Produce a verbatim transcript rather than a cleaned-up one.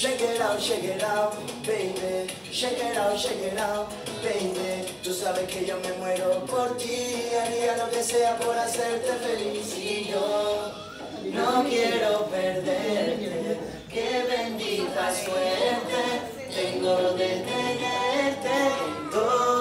Shake it out, shake it out, baby. Shake it out, shake it out, baby. Tú sabes que yo me muero por ti, haría lo que sea por hacerte feliz. Y yo no quiero perderte, qué bendita suerte tengo de tenerte en todo.